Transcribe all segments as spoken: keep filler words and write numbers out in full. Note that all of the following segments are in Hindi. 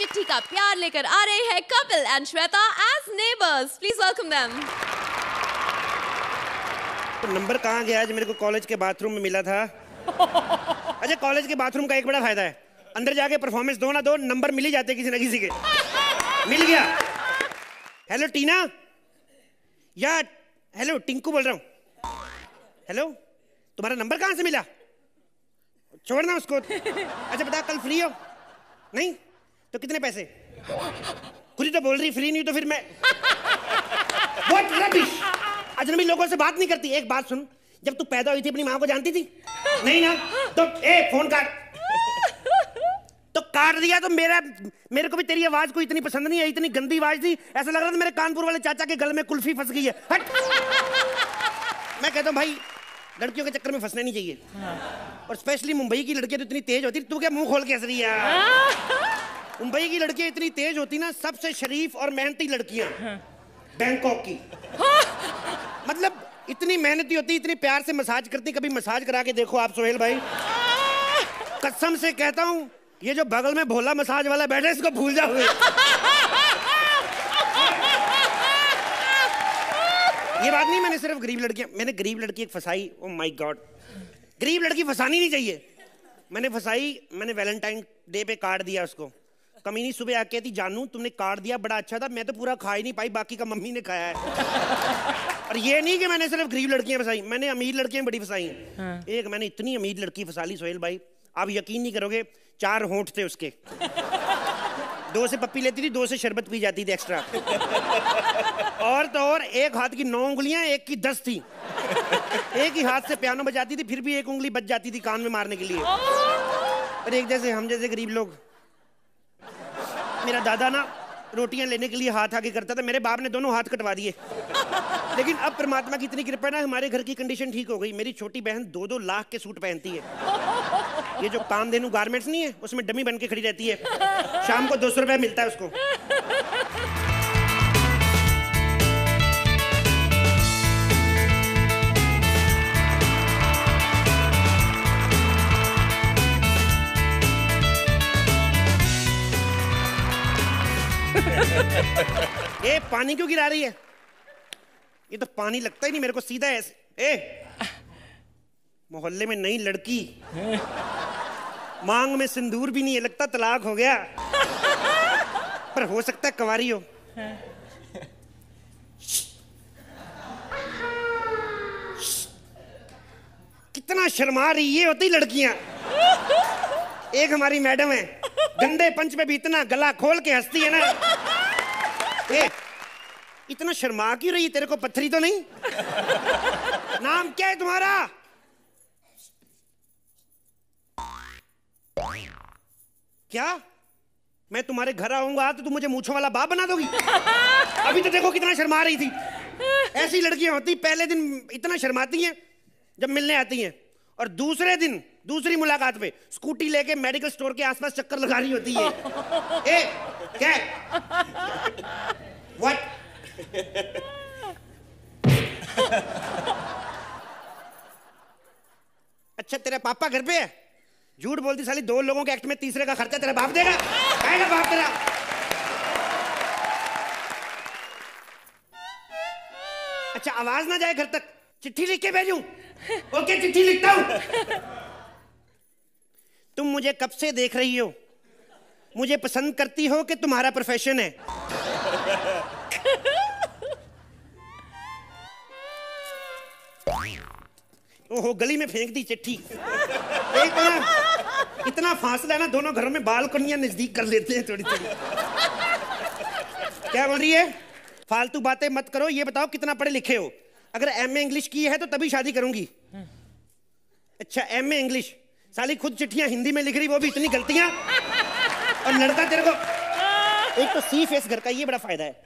चिट्ठी का प्यार लेकर आ रहे हैं Kapil and Shweta as neighbours. Please welcome them. तो नंबर कहाँ गया आज? मेरे को कॉलेज के बाथरूम में मिला था। अच्छा, कॉलेज के बाथरूम का एक बड़ा फायदा है, अंदर जाके परफॉर्मेंस दो ना दो, नंबर मिल ही जाते किसी ना किसी के। मिल गया। हेलो टीना, या हेलो टिंकू बोल रहा हूँ। हेलो, तुम्हारा नंबर कहाँ से मिला? छोड़ना उसको। अच्छा बता, कल फ्री हो? नहीं तो कितने पैसे? खुद ही तो बोल रही फ्री नहीं, तो फिर मैं What rubbish! अजनबी लोगों से बात नहीं करती। एक बात सुन, जब तू पैदा हुई थी अपनी माँ को जानती थी? नहीं ना? तो ए फोन काट। तो काट दिया तो मेरा मेरे को भी तेरी आवाज को इतनी पसंद नहीं है। इतनी गंदी आवाज थी, ऐसा लग रहा था मेरे कानपुर वाले चाचा के गले में कुल्फी फंस गई है। हट। मैं कहता हूँ भाई, लड़कियों के चक्कर में फंसना नहीं चाहिए। और स्पेशली मुंबई की लड़कियां तो इतनी तेज होती। तू क्या मुंह खोल के हंस रही है? मुंबई की लड़कियां इतनी तेज होती ना, सबसे शरीफ और मेहनती लड़कियां बैंकॉक की। मतलब इतनी मेहनती होती, इतनी प्यार से मसाज करती। कभी मसाज करा के देखो आप सोहेल भाई, कसम से कहता हूं, ये जो बगल में भोला मसाज वाला बैठे इसको भूल जाओगे। ये बात नहीं मैंने सिर्फ गरीब लड़कियां, मैंने गरीब लड़की एक फंसाई। ओ माय गॉड, गरीब लड़की फंसानी नहीं चाहिए। मैंने फंसाई, मैंने वैलेंटाइन डे पे कार्ड दिया उसको। कमीनी सुबह आके कहती, जानू तुमने कार्ड दिया बड़ा अच्छा था, मैं तो पूरा खा ही नहीं पाई, बाकी का मम्मी ने खाया है। और ये नहीं कि मैंने सिर्फ गरीब लड़कियां फंसाई, मैंने अमीर लड़कियां बड़ी फंसाई हैं। हाँ। एक मैंने इतनी अमीर लड़की फंसा ली सोहेल भाई, आप यकीन नहीं करोगे, चार होंठ थे उसके। दो से पप्पी लेती थी, दो से शरबत पी जाती थी एक्स्ट्रा। और तो और एक हाथ की नौ उंगलियां, एक की दस थी। एक ही हाथ से पियानो बजाती थी, फिर भी एक उंगली बच जाती थी कान में मारने के लिए। और एक जैसे हम जैसे गरीब लोग, मेरा दादा ना रोटियां लेने के लिए हाथ आगे करता था, मेरे बाप ने दोनों हाथ कटवा दिए। लेकिन अब परमात्मा की इतनी कृपा ना, हमारे घर की कंडीशन ठीक हो गई। मेरी छोटी बहन दो दो लाख के सूट पहनती है। ये जो कामधेनु गारमेंट्स नहीं है, उसमें डमी बन के खड़ी रहती है। शाम को दो सौ रुपया मिलता है उसको। ए पानी क्यों गिरा रही है? ये तो पानी लगता ही नहीं मेरे को, सीधा ऐसे। ए मोहल्ले में नई लड़की, मांग में सिंदूर भी नहीं है, लगता तलाक हो गया। पर हो सकता है कंवारी हो। कितना शर्मा रही, ये होती लड़कियां। एक हमारी मैडम है, गंदे पंच में भी इतना गला खोल के हंसती है ना। ए, इतना शर्मा क्यों रही? तेरे को पत्थरी तो नहीं? नाम क्या है तुम्हारा? क्या? मैं तुम्हारे घर आऊंगा तो तुम मुझे मूंछों वाला बाप बना दोगी? अभी तो देखो कितना शर्मा रही थी। ऐसी लड़कियां होती, पहले दिन इतना शर्माती हैं जब मिलने आती हैं, और दूसरे दिन दूसरी मुलाकात पे स्कूटी लेके मेडिकल स्टोर के आसपास चक्कर लगा रही होती है। ए, क्या? What? अच्छा तेरा पापा घर पे है? झूठ बोलती साली, दो लोगों के एक्ट में तीसरे का खर्चा तेरा बाप देगा? आएगा बाप तेरा? अच्छा आवाज ना जाए घर तक, चिट्ठी लिख के भेजूं? ओके चिट्ठी लिखता हूं। तुम मुझे कब से देख रही हो? मुझे पसंद करती हो कि तुम्हारा प्रोफेशन है? ओहो, गली में फेंक दी चिट्ठी। इतना इतना फासला है ना, दोनों घरों में बालकनियां नजदीक कर लेते हैं थोड़ी थोड़ी। क्या बोल रही है? फालतू बातें मत करो, ये बताओ कितना पढ़े लिखे हो? अगर एम ए इंग्लिश की है तो तभी शादी करूंगी। अच्छा एम ए इंग्लिश, साली खुद चिट्ठियां हिंदी में लिख रही, वो भी इतनी गलतियां। और लड़का तेरे को, एक तो सी फेस घर का, ये बड़ा फायदा है।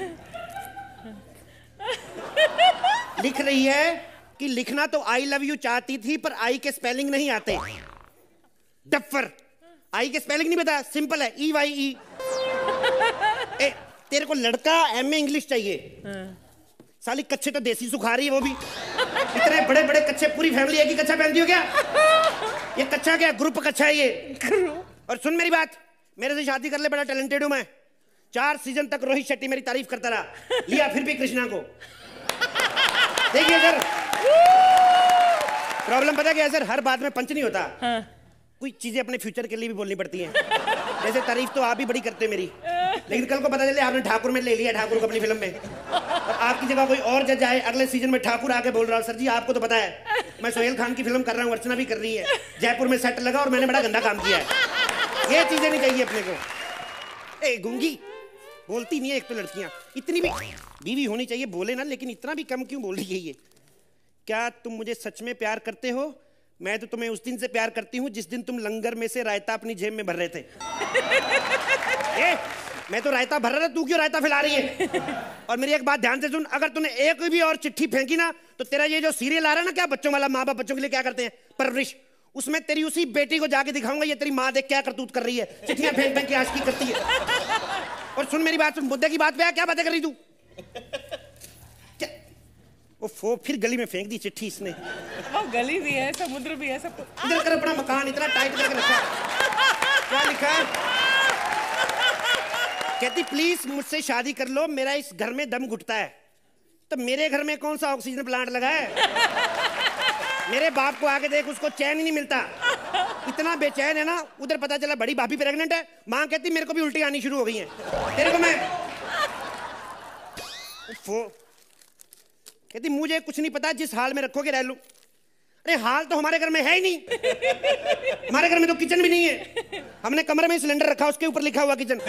लिख रही है कि लिखना तो आई लव यू चाहती थी, पर आई के स्पेलिंग नहीं आते। डफर, आई के स्पेलिंग नहीं पता, सिंपल है ई वाई ई। ए, तेरे को लड़का एम ए इंग्लिश चाहिए, साली कच्चे तो देसी सुखा रही है वो भी। इतने बड़े बड़े कच्चे, पूरी फैमिली एक ही कच्चा पहनती हो क्या? ये कच्चा क्या, ग्रुप कच्चा है ये। और सुन मेरी बात, मेरे से शादी कर ले, बड़ा टैलेंटेड हूं मैं। चार सीजन तक रोहित शेट्टी मेरी तारीफ करता रहा, लिया फिर भी कृष्णा को। देखिए सर, प्रॉब्लम पता क्या है सर, हर बात में पंच नहीं होता। हाँ। कोई चीजें अपने फ्यूचर के लिए भी बोलनी पड़ती हैं। जैसे तारीफ तो आप भी बड़ी करते हैं मेरी, लेकिन कल को पता चले आपने ठाकुर में ले लिया ठाकुर को अपनी फिल्म में, और आपकी जगह कोई और जज आए अगले सीजन में ठाकुर आके बोल रहा हूँ सर जी आपको तो पता है मैं सोहेल खान की फिल्म कर रहा हूँ, अर्चना भी कर रही है, जयपुर में सेट लगा और मैंने बड़ा गंदा काम किया है। ये चीजें नहीं चाहिए अपने को। ए गूंगी बोलती नहीं है, एक तो लड़कियां इतनी भी बीवी होनी चाहिए बोले ना, लेकिन इतना भी कम क्यों बोल रही है ये? क्या तुम मुझे सच में प्यार करते हो? मैं तो तुम्हें उस दिन से प्यार करती हूँ जिस दिन तुम लंगर में से रायता अपनी जेब में भर रहे थे। ए, मैं तो रायता भर रहा था, तू क्यों रायता फैला रही है? और मेरी एक बात ध्यान से सुन, अगर तूने एक भी और चिट्ठी फेंकी ना तो तेरा ये जो सीरियल आ रहा है ना, क्या बच्चों वाला, माँ बाप बच्चों के लिए क्या करते हैं, परवरिश, उसमें तेरी उसी बेटी को जाके दिखाऊंगा ये तेरी माँ देख क्या करतूत कर रही है, चिट्ठियां फेंक फेंक के आशिकी करती है। और सुन मेरी बात सुन, मुद्दे की बात पे क्या बातें कर रही तू? वो फो फिर गली में फेंक दी चिट्ठी इसने। वो गली भी है, समुद्र भी है, सब कुछ। इधर कर अपना मकान इतना टाइट करके रखा। क्या लिखा है? कहती प्लीज मुझसे शादी कर लो, मेरा इस घर में दम घुटता है। तो मेरे घर में कौन सा ऑक्सीजन प्लांट लगा है? मेरे बाप को आके देख, उसको चैन ही नहीं मिलता, इतना बेचैन है ना। उधर पता चला बड़ी भाभी प्रेग्नेंट है, माँ कहती मेरे को भी उल्टी आनी शुरू हो गई है। तेरे को मैं कहती मुझे कुछ नहीं पता, जिस हाल में रखोगे रह लूं। अरे हाल तो हमारे घर में है ही नहीं, हमारे घर में तो किचन भी नहीं है, हमने कमरे में सिलेंडर रखा उसके ऊपर लिखा हुआ किचन।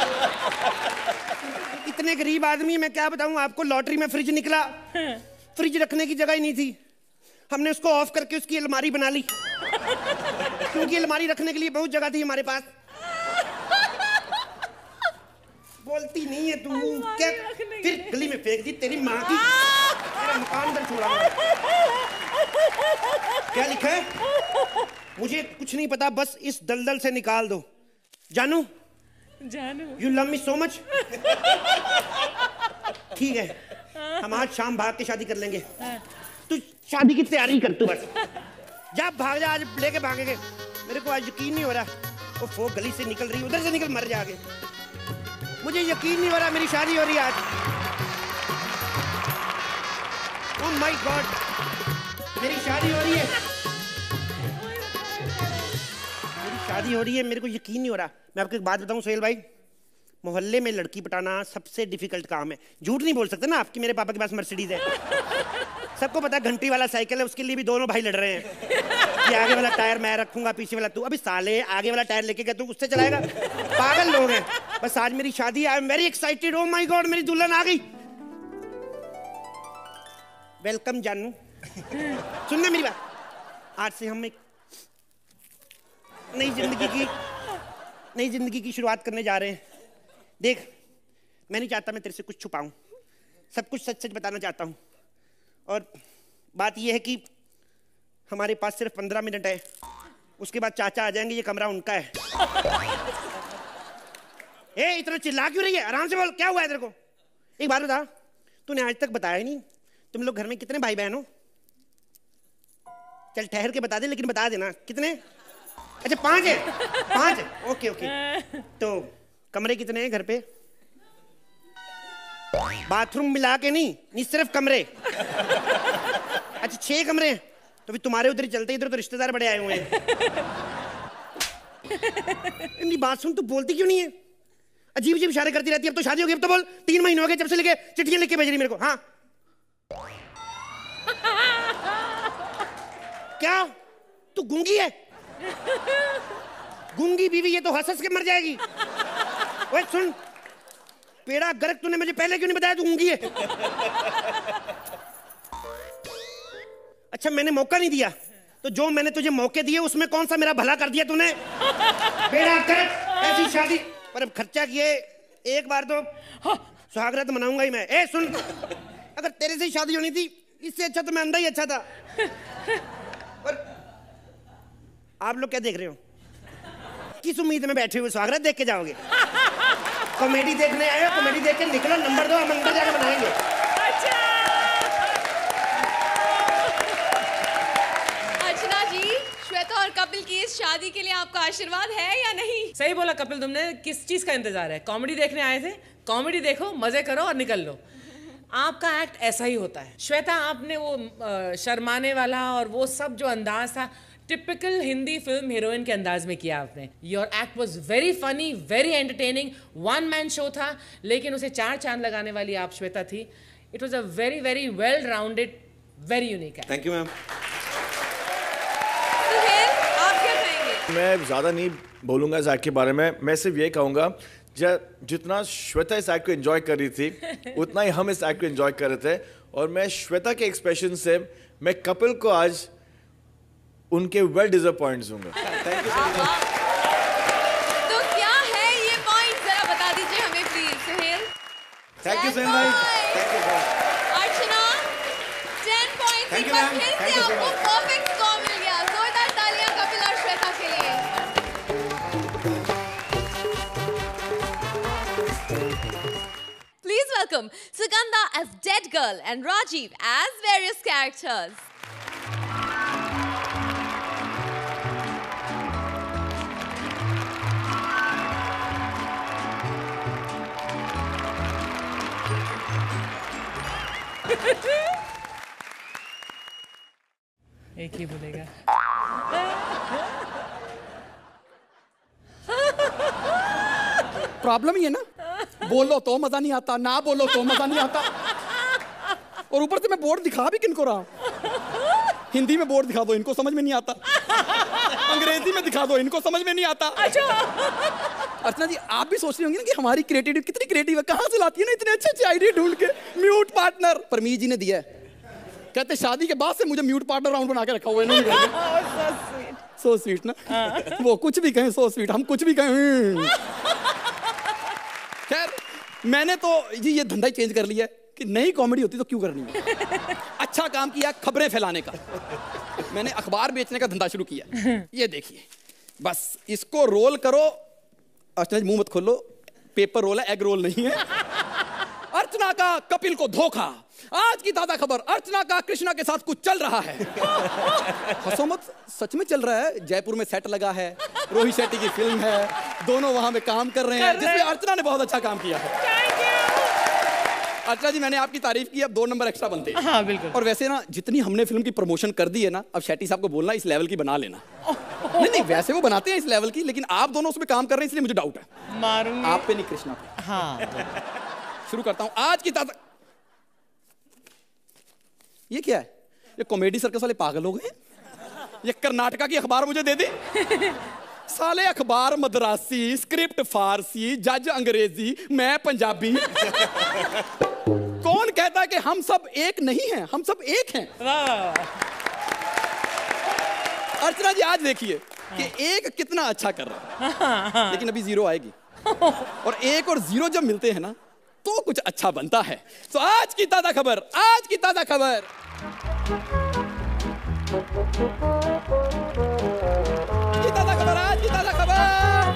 इतने गरीब आदमी, मैं क्या बताऊं आपको, लॉटरी में फ्रिज निकला, फ्रिज रखने की जगह ही नहीं थी, हमने उसको ऑफ करके उसकी अलमारी बना ली, क्योंकि अलमारी रखने के लिए बहुत जगह थी हमारे पास। बोलती नहीं है तू क्या? फिर गली में फेंक दी तेरी माँ की, तेरा मकान दर छोड़ा। क्या लिखा है? मुझे कुछ नहीं पता, बस इस दलदल से निकाल दो। जानू जानू you love me so much. ठीक है, हम आज शाम भाग के शादी कर लेंगे। तू शादी की तैयारी कर, तू बस जा, भाग जा, आज लेके भागेंगे। मेरे को आज यकीन नहीं हो रहा वो फो गली से निकल रही, उधर से निकल मर जाके। मुझे यकीन नहीं हो रहा मेरी शादी हो रही है आज। ओह माय गॉड, मेरी शादी हो रही है, मेरी शादी हो रही है, मेरे को यकीन नहीं हो रहा। मैं आपको एक बात बताऊं सोहेल भाई, मोहल्ले में लड़की पटाना सबसे डिफिकल्ट काम है। झूठ नहीं बोल सकते ना आपकी, मेरे पापा के पास मर्सिडीज है, सबको पता घंटी वाला साइकिल है, उसके लिए भी दोनों भाई लड़ रहे हैं कि आगे वाला टायर मैं रखूंगा, पीछे वाला तू। अभी साले आगे वाला टायर लेके गया, तू उससे चलाएगा? पागल लोग हैं। बस आज मेरी शादी, I am very excited. Oh my god, मेरी दुल्हन आ गई। वेलकम जानू। सुनना मेरी बात, आज से हम एक नई जिंदगी की नई जिंदगी की शुरुआत करने जा रहे हैं। देख, मैं नहीं चाहता मैं तेरे से कुछ छुपाऊं, सब कुछ सच सच बताना चाहता हूं। और बात यह है कि हमारे पास सिर्फ पंद्रह मिनट है, उसके बाद चाचा आ जाएंगे, ये कमरा उनका है। ए, इतना चिल्ला क्यों रही है? आराम से बोल, क्या हुआ है तेरे को? एक बात बता, तूने आज तक बताया नहीं तुम लोग घर में कितने भाई बहन हो? चल ठहर के बता दे, लेकिन बता देना कितने। अच्छा पांच है, पांच है, ओके ओके। तो कमरे कितने हैं घर पे? बाथरूम मिला के नहीं, नहीं सिर्फ कमरे। अच्छा छह कमरे हैं, तो फिर तुम्हारे उधर ही चलते, इधर तो रिश्तेदार बड़े आए हुए हैं। इनकी बात सुन, तू बोलती क्यों नहीं है? अजीब अजीब इशारे करती रहती है। अब तो शादी हो गई, अब तो बोल। तीन महीने हो गए जब से लेके चिट्ठियां लिख के भेज रही मेरे को। हाँ क्या तू गूंगी है? गूंगी बीवी, ये तो हंस हंस के मर जाएगी। ओए सुन, पेड़ा गर्क, तूने मुझे पहले क्यों नहीं बताया तू गूंगी है? अच्छा मैंने मौका नहीं दिया, तो जो मैंने तुझे मौके दिए उसमें कौन सा मेरा भला कर दिया तूने? पेड़ा गर्क, ऐसी शादी पर अब खर्चा किए एक बार तो सुहागरात मनाऊंगा ही मैं। ए सुन, अगर तेरे से ही शादी होनी थी, इससे अच्छा तो मैं अंधा ही अच्छा था। और आप लोग क्या देख रहे हो? किस उम्मीद में बैठे हुए? स्वागत देख के जाओगे? कॉमेडी देखने आए हो? कॉमेडी देख के निकलो, नंबर दो, हम अंदर जाके बनाएंगे। अर्चना जी, श्वेता श्वेता और कपिल की इस शादी के लिए आपका आशीर्वाद है या नहीं? सही बोला कपिल तुमने। किस चीज का इंतजार है? कॉमेडी देखने आए थे, कॉमेडी देखो, मजे करो और निकल लो। आपका एक्ट ऐसा ही होता है। श्वेता, आपने वो आ, शर्माने वाला और वो सब जो अंदाज था, टिपिकल हिंदी फिल्म हीरोइन के अंदाज में किया आपने। Your act was very funny, very entertaining. One man show था, लेकिन उसे चार चांद लगाने वाली आप श्वेता थी। It was a very very well rounded, very unique act. Thank you ma'am. आप क्या कहेंगे? मैं ज़्यादा नहीं बोलूँगा इस एक्ट के बारे में। मैं सिर्फ ये कहूँगा, जितना श्वेता इस एक्ट को एंजॉय कर रही थी, उतना ही हम इस एक्ट को एंजॉय कर रहे थे। और मैं श्वेता के एक्सप्रेशन से मैं कपिल को आज उनके वेल डिजर्व पॉइंट्स दूंगा। Thank you so much. तो क्या है ये पॉइंट, जरा बता दीजिए हमें please Suhail. Thank you Suhail भाई। Thank you Archana, ten points, एक बार फिर से आपको परफेक्ट स्कोर मिल गया। जोरदार तालियां कपिल और श्वेता के लिए। Please welcome Sugandha as Dead Girl and Rajiv as various characters. एक ही बोलेगा। प्रॉब्लम ही है ना, बोलो तो मजा नहीं आता, ना बोलो तो मजा नहीं आता। और ऊपर से मैं बोर्ड दिखा भी किनको रहा हूं। हिंदी में बोर्ड दिखा दो, इनको समझ में नहीं आता। अंग्रेजी में दिखा दो, इनको समझ में नहीं आता। अच्छा अर्चना जी, आप भी सोच रही होंगी ना कि हमारी क्रिएटिविटी कितनी क्रिएटिव है, कहां से लाती है ना इतने अच्छे अच्छे आइडिया ढूंढ के। म्यूट पार्टनर परमीत जी ने दिया है, कहते शादी के बाद से मुझे म्यूट पार्टनर राउंड बना के रखा हुआ है। सो स्वीट ना, वो कुछ भी कहें सो स्वीट, हम कुछ भी कहें। खैर, मैंने तो जी ये धंधा ही चेंज कर लिया है कि नई कॉमेडी होती तो क्यों करनी है। अच्छा काम किया खबरें फैलाने का, मैंने अखबार बेचने का धंधा शुरू किया। ये देखिए, बस इसको रोल करो। अर्चना जी मुंह मत खोलो, पेपर रोल है, एग रोल नहीं है। अर्चना का कपिल को धोखा। आज की ताजा खबर, अर्चना का कृष्णा के साथ कुछ चल रहा है। हंसो मत, सच में चल रहा है। जयपुर में सेट लगा है, रोहित शेट्टी की फिल्म है, दोनों वहां में काम कर रहे हैं, जिसमें अर्चना ने बहुत अच्छा काम किया है। अर्चना जी, मैंने आपकी तारीफ की, अब दो नंबर एक्स्ट्रा बनते हैं। हाँ बिल्कुल। और वैसे ना, जितनी हमने फिल्म की प्रमोशन कर दी है ना, अब शेट्टी साहब को बोलना इस लेवल की बना लेना। नहीं नहीं, वैसे वो बनाते हैं इस लेवल की, लेकिन आप दोनों उसमें काम कर रहे हैं, इसलिए मुझे डाउट है। मारूंगी आप पे नहीं, कृष्णा पे। हाँ शुरू करता हूं आज की ताजा। ये क्या है? ये कॉमेडी सर्कस वाले पागल हो गए। ये कर्नाटका की अखबार मुझे दे दे। साले अखबार मद्रासी, स्क्रिप्ट फारसी, जज अंग्रेजी, मैं पंजाबी। कौन कहता है कि हम सब एक नहीं हैं? हम सब एक हैं। अर्चना जी, आज देखिए कि एक कितना अच्छा कर रहा है, लेकिन अभी जीरो आएगी। और एक और जीरो जब मिलते हैं ना, तो कुछ अच्छा बनता है। तो आज की ताजा खबर, आज की ताजा खबर, की ताजा खबर, आज की ताजा खबर।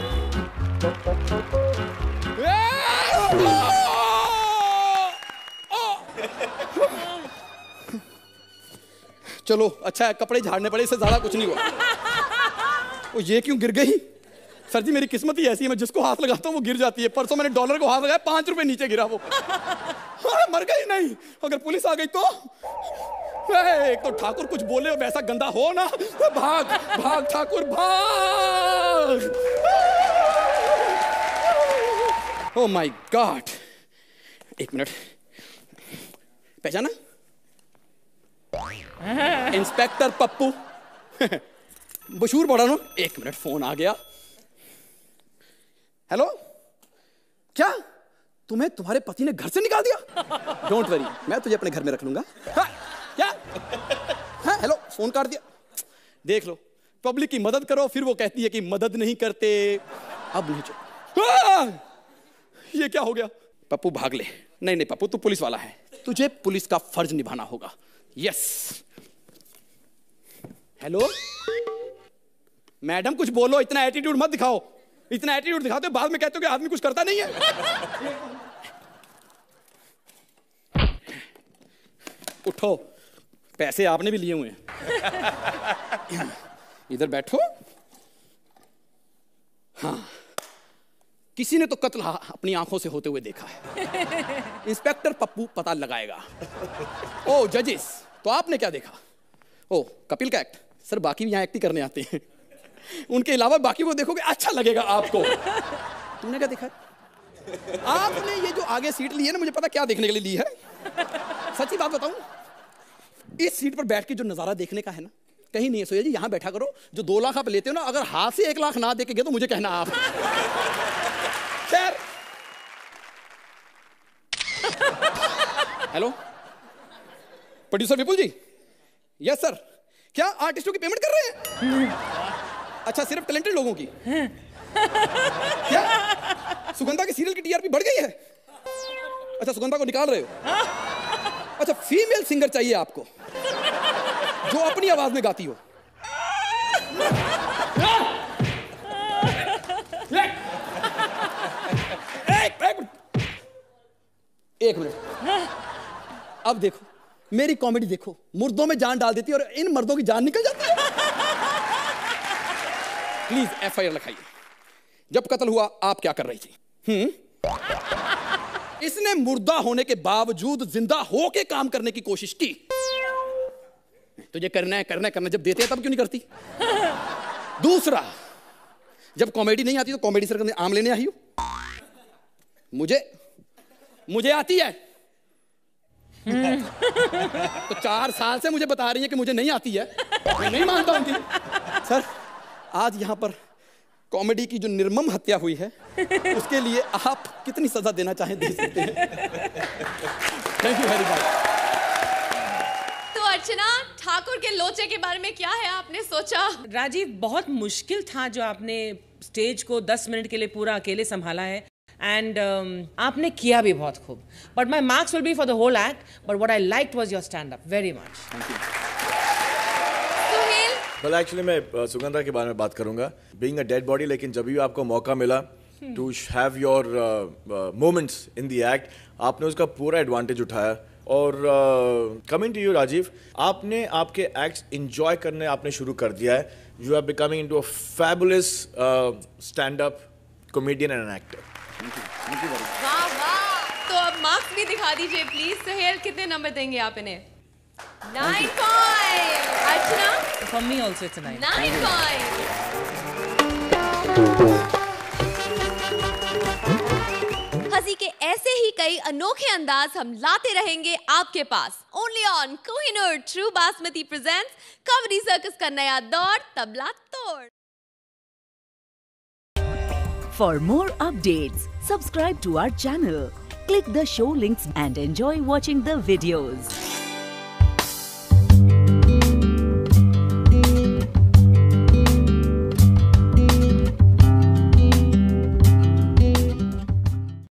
चलो अच्छा है, कपड़े झाड़ने पड़े, इससे ज्यादा कुछ नहीं हुआ। ओ, ये क्यों गिर गई? सर जी, मेरी किस्मत ही ऐसी है, मैं जिसको हाथ लगाता हूँ वो गिर जाती है। परसों मैंने डॉलर को हाथ लगाया, पांच रुपए नीचे गिरा वो। हाँ, मर गई नहीं, अगर पुलिस आ गई तो। एक तो ठाकुर कुछ बोले और वैसा गंदा हो ना, भाग भाग ठाकुर भाग। ओ माय गॉड, एक मिनट, पहचाना? इंस्पेक्टर पप्पू। बशूर पड़ा ना। एक मिनट, फोन आ गया। हेलो, क्या तुम्हें तुम्हारे पति ने घर से निकाल दिया? डोंट वरी, मैं तुझे अपने घर में रख लूंगा। हाँ, क्या? हाँ, हेलो, फोन काट दिया। देख लो, पब्लिक की मदद करो, फिर वो कहती है कि मदद नहीं करते। अब नहीं चलो। ये क्या हो गया? पप्पू भाग ले। नहीं नहीं पप्पू, तू पुलिस वाला है, तुझे पुलिस का फर्ज निभाना होगा। यस। हेलो मैडम, कुछ बोलो, इतना एटीट्यूड मत दिखाओ। इतना एटीट्यूड दिखाते हो, बाद में कहते हो कि आदमी कुछ करता नहीं है। उठो, पैसे आपने भी लिए हुए हैं। इधर बैठो। हाँ, किसी ने तो कत्ल अपनी आंखों से होते हुए देखा है। इंस्पेक्टर पप्पू पता लगाएगा। ओ जजेस, तो आपने क्या देखा? ओ कपिल का एक्ट। सर बाकी भी यहाँ एक्टिंग करने आते हैं, उनके अलावा बाकी को देखोगे अच्छा लगेगा आपको। तुमने क्या देखा? आपने ये जो आगे सीट ली है ना, मुझे पता क्या देखने के लिए ली है। सच्ची बात बताऊं, इस सीट पर बैठ के जो नजारा देखने का है ना, कहीं नहीं है। सोया जी यहां बैठा करो, जो दो लाख आप लेते हो ना, अगर हाथ से एक लाख ना दे के गए तो मुझे कहना आप। खैर, hello producer Vipul ji. Yes sir. क्या आर्टिस्टों की पेमेंट कर रहे हैं? अच्छा, सिर्फ टैलेंटेड लोगों की? क्या सुगंधा की सीरियल की टीआरपी बढ़ गई है? अच्छा, सुगंधा को निकाल रहे हो? अच्छा, फीमेल सिंगर चाहिए आपको जो अपनी आवाज में गाती हो। एक मिनट, अब देखो मेरी कॉमेडी देखो, मुर्दों में जान डाल देती है और इन मर्दों की जान निकल जाती है। प्लीज एफ आई आर लिखाइए। जब कत्ल हुआ आप क्या कर रही थी? हम्म इसने मुर्दा होने के बावजूद जिंदा होके काम करने की कोशिश की। तुझे करना है करना है करना, जब देते हैं तब क्यों नहीं करती? दूसरा, जब कॉमेडी नहीं आती तो कॉमेडी सर्कल में आम लेने आई हो। मुझे मुझे आती है। तो चार साल से मुझे बता रही है कि मुझे नहीं आती है, मैं नहीं मानता उनकी। सर आज यहां पर कॉमेडी की जो निर्मम हत्या हुई है उसके लिए आप कितनी सजा देना चाहें दे सकते हैं। Thank you very much. तो अर्चना, ठाकुर के लोचे के बारे में क्या है आपने सोचा? राजीव, बहुत मुश्किल था जो आपने स्टेज को दस मिनट के लिए पूरा अकेले संभाला है, एंड um, आपने किया भी बहुत खूब। But my marks will be for the whole act, but what I liked was your stand up very much. Thank you. Suhail, well actually मैं uh, सुगंधा के बारे में बात करूंगा। बीइंग अ डेड बॉडी, लेकिन जब भी आपको मौका मिला to have your moments in the act, आपने उसका पूरा एडवांटेज उठाया। और कमिंग टू यू राजीव, आपने आपके एक्ट्स एंजॉय करने आपने शुरू कर दिया है। You are becoming into a fabulous stand up comedian and an actor. वाह वाह। तो अब मार्क्स भी दिखा दीजिए प्लीज। सुहेल, कितने नंबर देंगे आप इन्हें? Nine point. Archana? For me also it's a nine. Nine point. हंसी के ऐसे ही कई अनोखे अंदाज हम लाते रहेंगे आपके पास। Only on Kohinoor true basmati presents comedy circus का नया दौर, तबला तोड़। For more updates, subscribe to our channel, click the show links and enjoy watching the videos.